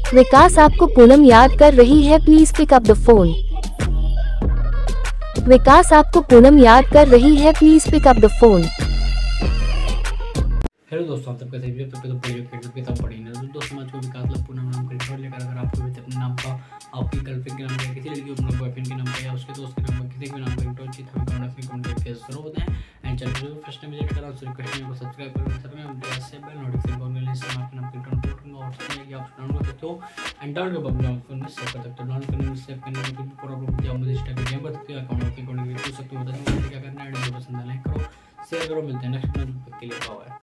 विकास आपको पूनम याद कर रही है, please pick up the phone. Vikas आपको पूनम याद कर रही है, please pick up the phone. Hello दोस्तों, आप सबका सही तो किताब पढ़ी ना। तो दोस्तों आज को विकास ला पूनम नाम का रिकॉर्ड लेकर अगर आपको भी अपने नाम का, आपकी गर्लफ्रेंड के नाम का, किसी लड़की अपने बॉयफ्रेंड के नाम का या उसके दोस्त के नाम का, किसी भी नाम का रिकॉर्ड चाहिए हमें कमेंट करके जरूर बताएं। एंड चैनल को फर्स्ट टाइम विजिट करा उससे रिक्वेस्ट को सब्सक्राइब करें, साथ में हम से बेल नोटिफिकेशन ऑन कर लें, इससे आपके नाम का रिटर्न करूंगा और उसमें कि आप डाउनलोड कर सकते हो एंड डाउनलोड के बाद आप फोन में सेव कर सकते हो। डाउनलोड करने में सेव करने में कोई प्रॉब्लम होती है आप मुझे इंस्टाग्राम पे बता सकते हो, अकाउंट के पूछ सकते हो। बता दूंगा क्या करना है। वीडियो पसंद है लाइक करो, शेयर करो। मिलते हैं नेक्स्ट वीडियो के लिए। बाय।